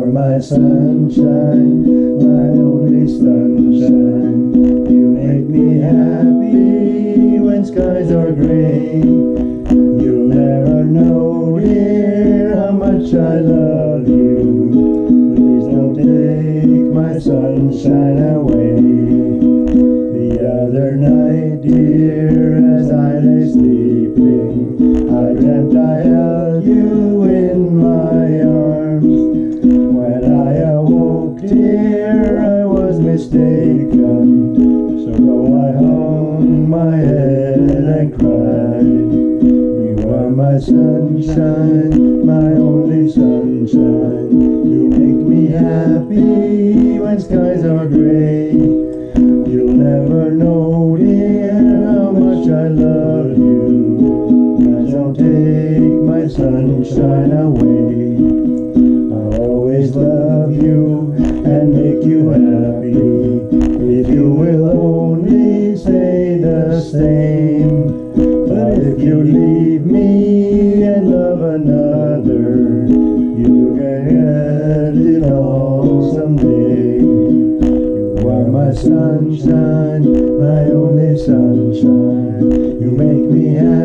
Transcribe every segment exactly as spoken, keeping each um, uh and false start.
are my sunshine, my only sunshine. You make me happy when skies are gray. You'll never know, dear, how much I love you. Please don't take my sunshine away. The other night, dear, as I lay sleeping, I dreamt I held you in my arms. When I awoke, dear, I was mistaken. So though I hung my head and cried, you are my sunshine, my only sunshine. You make me happy when skies are gray. You'll never know, dear, how much I love you. Please don't take my sunshine away. I'll always love you and make you happy, if you will only say the same. But if you leave me and love another, you can get it all someday. You are my sunshine, my only sunshine. You make me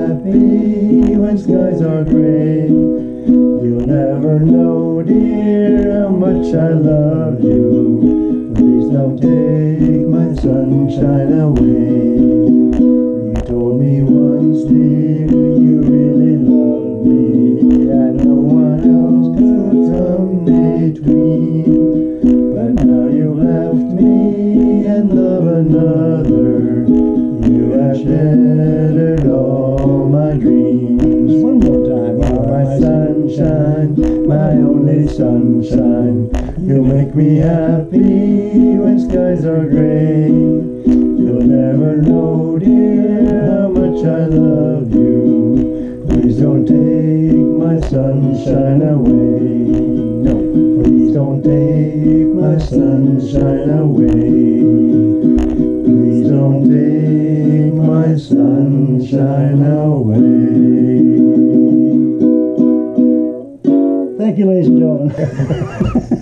happy when skies are gray. You'll never know, dear, how much I love you. Please don't take my sunshine away. You told me once, dear, you really loved me, and no one else could come between. But now you left me and love another. You have shattered all my dreams. One more time. You are my sunshine, my only sunshine. You make me happy when skies are gray. You'll never know, dear, how much I love you. Please don't take my sunshine away. No, please don't take my sunshine away. Please don't take my sunshine away. Thank you, ladies and gentlemen.